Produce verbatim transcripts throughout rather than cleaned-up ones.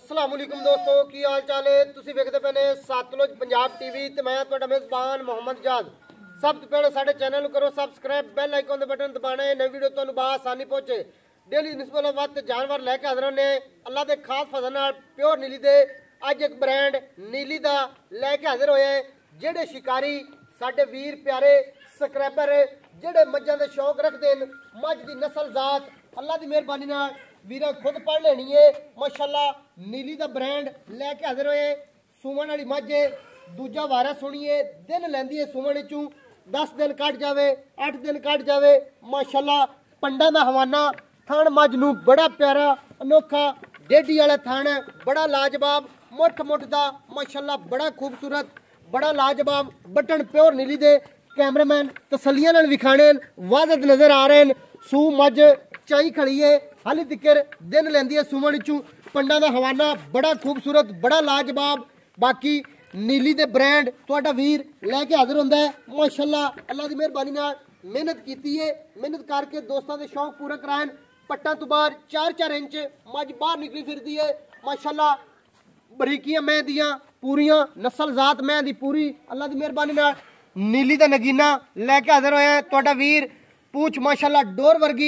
अस्सलाम वालेकुम दोस्तों, की हाल चाल है। तुसी वेखदे पे ने सतलुज पंजाब टीवी ते मैं तुहाडा मेज़बान मोहम्मद जाद। सब तो पहले साडे चैनल करो सब्सक्राइब, बेल आइकन दे बटन दबाना है, नई वीडियो तुहानू आसानी पहुंचे। डेली निस्बत वक्त जानवर लैके हाज़र ने अल्लाह दे खास फजल नाल प्योर नीली दे अज एक ब्रांड नीली दा लैके हाज़र होए जेड़े शिकारी साडे वीर प्यारे सबसक्राइबर जेड़े मज्जां दे शौक रखदे न, मज्ज दी नस्ल जात अल्लाह दी मेहरबानी नाल वीरा खुद पढ़ लेनी है। माशाल्लाह नीली दा ब्रांड लैके हाज़र होए। सुमन वाली मज्ज है, दूजा वारा सुनिए दिन लैंदी है सुमन चू दस दिन कट जावे, अठ दिन कट जावे। माशाल्लाह पंडा दा हवाना थान मज्ज नू बड़ा प्यारा अनोखा डेडी वाला थान है, बड़ा लाजवाब मुठ मुठ दा माशाल्लाह बड़ा खूबसूरत बड़ा लाजवाब बटन प्योर नीली दे कैमरामैन तसलियां नाल विखाने वाजद नजर आ रहे हैं। सू मज्ज चाई खड़ी है, हाली तिकर दिन लैंदी है सुमन चू। पंडा दा हवाना बड़ा खूबसूरत बड़ा लाजवाब। बाकी नीली दे ब्रांड तुहाडा वीर लैके हाज़र हुंदा है। माशाल्लाह अल्लाह दी मेहरबानी नाल मेहनत कीती है, मेहनत करके दोस्तां दे शौक पूरे कराए। पट्टा तो बाहर चार चार इंच मज्ज बाहर निकली फिरदी है। माशाल्लाह बरीकियां मैं दियां पूरियां नस्ल जात मैं दी पूरी अल्लाह दी मेहरबानी नाल नीली दा नगीना लैके हाज़र होया तुहाडा वीर। पूछ माशाल्लाह डोर वर्गी।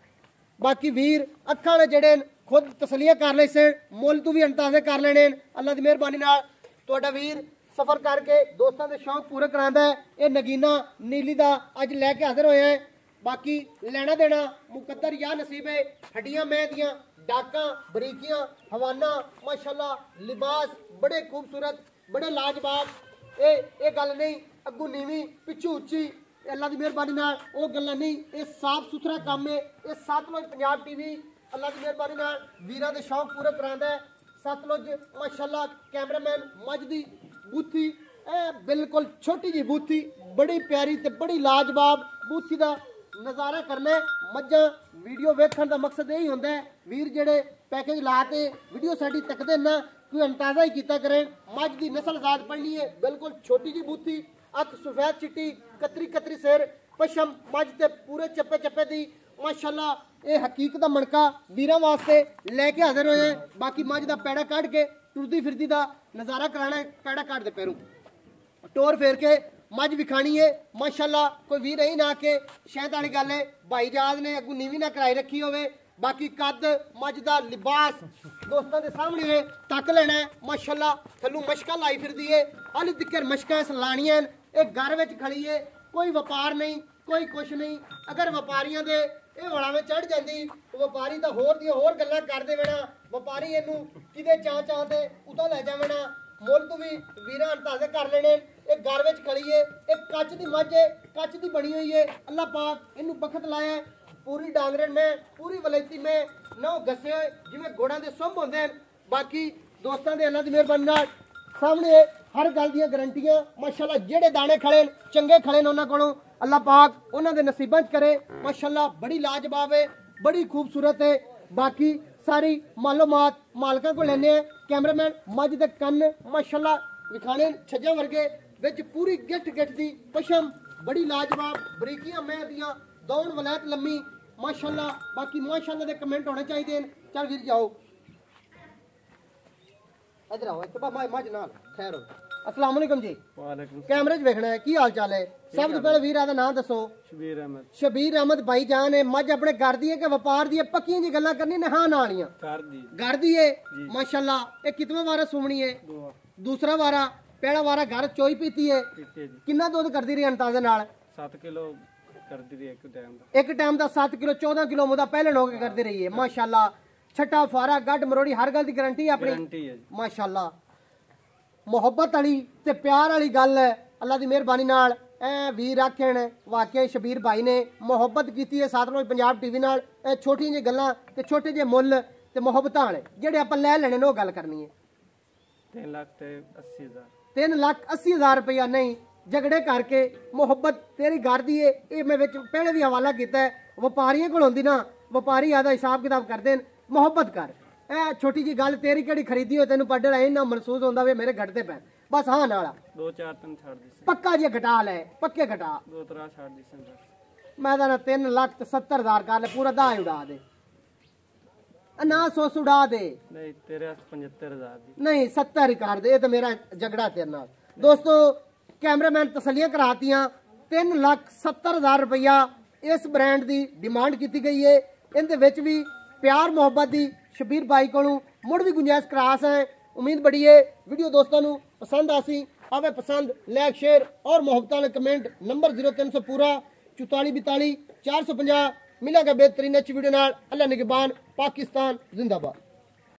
बाकी वीर अखां वाले जेड़े खुद तसलियां कर ले से मुल तू भी अंदाजे कर लेने अल्लाह दी मेहरबानी नाल। तुहाडा वीर सफर करके दोस्तां दे शौक पूरे करांदा है। ये नगीना नीली दा अज लैके हाज़र होया है। बाकी लेना देना मुकद्दर या नसीब है। हड्डियां मैं दियां डाका बरीकियां हवाना माशाल्लाह लिबास बड़े खूबसूरत बड़े लाजवाब। ए ए गल नहीं अगू नीवी पिछू उच्ची अल्लाह की मेहरबानी नाल वो गल्लां नहीं, ये साफ सुथरा काम है। ये सतलुज पंजाब टीवी अल्लाह की मेहरबानी नाल वीरां दे शौक पूरे करांदा है। सतलुज माशाल्लाह कैमरामैन मज्ज दी बूथी ए बिल्कुल छोटी जी बूथी बड़ी प्यारी ते बड़ी लाजवाब बूथी दा नज़ारा करना। मज्जां वीडियो वेखण दा मकसद यही होंदा है वीर जेड़े पैकेज लाते वीडियो साडी तकदे ना कोई अंदाजा ही कीता करें। मज्ज दी नस्ल जात पढ़नी है बिल्कुल छोटी जी बूथी अख सफेद चिट्टी कतरी कतरी सिर पशम मज्ज ते पूरे चप्पे चप्पे दी माशाल्लाह ये हकीकत दा मणका वीरां वास्ते लैके हाज़र होए। बाकी मज्ज दा पैड़ा कढ़ के टुरदी फिरदी दा नज़ारा कराना है। पैड़ा कढ़ दे पैरों टोर फेर के मज्ज विखानी है। माशाल्लाह कोई वीर यही ना के शहद वाली गल है भाई जहाज ने अगू नीवी ना कराई रखी होवे। बाकी कद मज्ज दा लिबास दोस्तों के सामने है तक लेना है। माशाल्लाह थल्लू मशका लाई फिरदी है, हाली तिकर मशकां लानियां एक घर में खड़ी है। कोई व्यापार नहीं कोई कुछ नहीं। अगर व्यापारियों के ये वड़ा में चढ़ जाती तो व्यापारी तो होर दी होर गल्लां कर देना। व्यापारी इनू किदे चाह चाह ते उतों लै जावना मुल तो भी वीरां अंदाजे कर लेने। एक घर में खड़ी है, एक कच की मझ है कच की बनी हुई है। अल्लाह पाक इनू बखत लाया पूरी डांगरन में पूरी वलैती में नौ गसे हुए जिवें घोड़ां दे सुंभ होंदे हैं। बाकी दोस्तों के अल्लाह की मेहरबानी नाल सामने हर गल दी गारंटियां माशाल्लाह जेड़े दाने खड़े चंगे खड़े ने उन्हां कोलों अल्लाह पाक उन्हां दे नसीबां च करे। माशाल्लाह बड़ी लाजवाब है बड़ी खूबसूरत है। बाकी सारी मालूमात मालकां को लेने कैमरामैन मज्ज दे कन्न माशाल्लाह विखाने छज्जा वर्गे विच पूरी गिठ गिठ दी पशम बड़ी लाजवाब बरीकियां मैं दियां दौड़ वलैत लम्मी माशाल्लाह। बाकी माशाल्लाह दे कमेंट होने चाहिए। चल वीर जाओ इधर आओ इत्ते बा मज नाल खैर हो। अस्सलाम वालेकुम जी। वालेकुम कैमरे च देखना है की हाल चाल है। सब तो पहले वीर दा नाम दसो। शबीर अहमद। शबीर अहमद भाई जान है मज अपने घर दी है कि व्यापार दी है पक्कियां जी गल्लां करनी ने हां नालियां कर दी घर दी है। माशाल्लाह ये कितवां वारा सुमनी है। दूसरा वारा पहला वारा घर चोई पीती है। कितना दूध करदी रही अंदाजे नाल सात किलो करदी रही एक टाइम दा एक टाइम दा सात किलो चौदह किलो मुदा पहले लोग करदी रही है। माशाल्लाह छठा फारा गड मरोड़ी हर गल दी गारंटी है अपनी गारंटी है। माशाल्लाह मुहब्बत वाली ते प्यार वाली गल है। अल्लाह की मेहरबानी नाल ए वीर आखण वाकई शबीर भाई ने मुहब्बत की है सतलुज पंजाब टीवी नाल। ए छोटी जी गल्लां ते छोटे जे मुल ते मुहब्बतां वाले जेड़े आपां लै लेने ने ओह गल करनी है। तीन लाख ते अस्सी हजार तीन लाख अस्सी हजार रुपया नहीं झगड़े करके मुहब्बत तेरी घर दी है। ये मैं विच पहले भी हवाला किया है व्यापारियों को होंदी ना व्यापारी आदा हिसाब किताब करते हैं मुहब्बत कर ए छोटी जी गल तेरी केड़ी खरीदी हो तेन पढ़ रहा इन्ना महसूस होंदा वे मेरे घटते पैन बस हाँ नाला दो चार तीन छाड़ दी पक्का जी घटा ले पक्के घटा दो तरह छाड़ दी मैं तीन लाख सत्तर हजार कर ले पूरा दाह उड़ा दे ना सौ सुड़ा दे नहीं तेरे वास्ते पचहत्तर हजार दी नहीं सत्तर ही कर दे, ये तो मेरा झगड़ा तेरे नाल। दोस्तों कैमरामैन तसलियां करातियां, तीन लाख सत्तर हजार रुपया इस ब्रांड की डिमांड की गई है। इनके विच भी प्यार मोहब्बत की शबीर भाई को मुड़ भी गुंजाइश करास है। उम्मीद बड़ी है वीडियो दोस्तों को पसंद आसी। आवे पसंद, लाइक शेयर और मोहब्बत वाले कमेंट। नंबर जीरो तीन सौ पूरा चौताली बताली चार सौ पंजा। मिलेगा बेहतरीन अच्छी वीडियो नाल। अल्लाह निगहबान, पाकिस्तान जिंदाबाद।